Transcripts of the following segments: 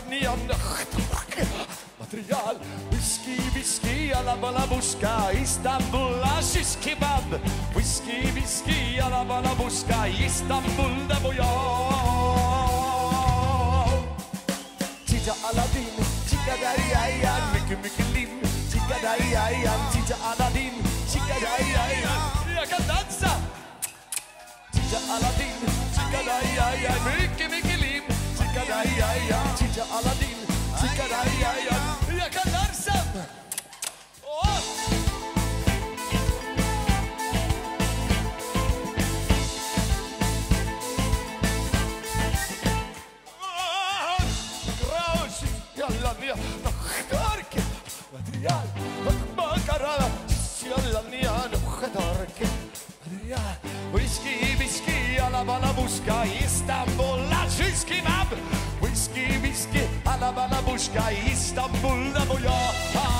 neon material. Whisky, alla balabuska, Istanbul, shish kebab. Whisky, alla balabuska, Istanbul, där bor jag. Titta Aladdin, titta där i ajan, mycket lim. Titta där i ajan, titta Aladdin, titta där i ajan. Jag kan dansa. Titta Aladdin, titta där i ajan, mycket lim. Titta där i ajan, titta Aladdin, titta där i ajan. Jag kan dansa. Whisky, alla balabuska, Istanbul, shish kebab. Whisky, alla balabuska, Istanbul, där bor jag.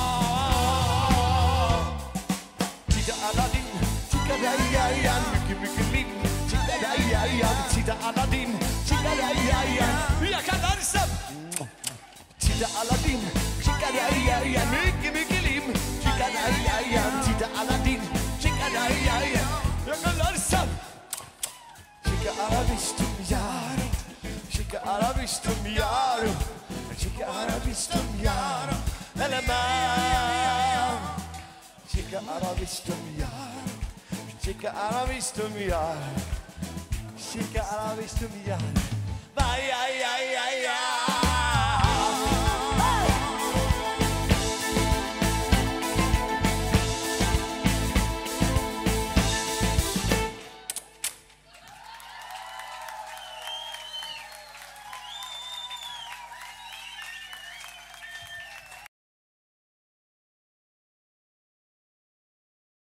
Titta Aladdin, titta där i ajan, mycket lim. Titta där i ajan, titta Aladdin, titta där i ajan. Jag kan dansa. Titta Aladdin, titta där i ajan, mycket lim. Titta där i ajan, titta Aladdin, titta där i ajan. Jag kan dansa. Chica arabistum yaro, chica arabistum yaro, chica arabistum yaro, eleman. Chica arabistum yaro, chica arabistum yaro, chica arabistum yaro. Ay.